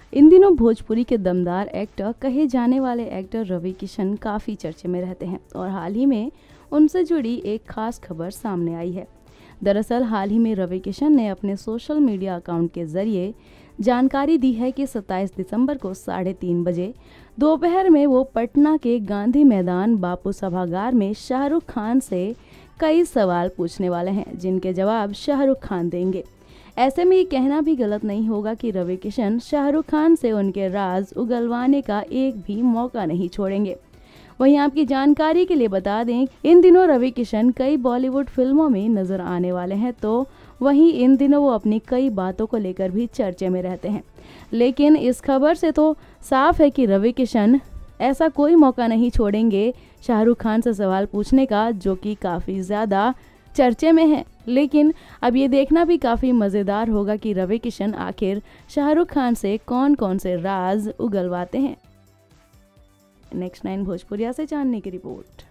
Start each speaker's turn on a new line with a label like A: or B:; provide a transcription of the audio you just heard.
A: इन दिनों भोजपुरी के दमदार एक्टर कहे जाने वाले एक्टर रवि किशन काफ़ी चर्चे में रहते हैं और हाल ही में उनसे जुड़ी एक खास खबर सामने आई है। दरअसल हाल ही में रवि किशन ने अपने सोशल मीडिया अकाउंट के जरिए जानकारी दी है कि 27 दिसंबर को 3:30 बजे दोपहर में वो पटना के गांधी मैदान बापू सभागार में शाहरुख खान से कई सवाल पूछने वाले हैं, जिनके जवाब शाहरुख खान देंगे। ऐसे में ये कहना भी गलत नहीं होगा कि रवि किशन शाहरुख खान से उनके राज उगलवाने का एक भी मौका नहीं छोड़ेंगे। वहीं आपकी जानकारी के लिए बता दें, इन दिनों रवि किशन कई बॉलीवुड फिल्मों में नजर आने वाले हैं, तो वहीं इन दिनों वो अपनी कई बातों को लेकर भी चर्चे में रहते हैं। लेकिन इस खबर से तो साफ है कि रवि किशन ऐसा कोई मौका नहीं छोड़ेंगे शाहरुख खान से सवाल पूछने का, जो कि काफ़ी ज़्यादा चर्चे में है। लेकिन अब ये देखना भी काफ़ी मज़ेदार होगा कि रवि किशन आखिर शाहरुख खान से कौन कौन से राज उगलवाते हैं। नेक्स्ट 9 भोजपुरिया से जानने की रिपोर्ट।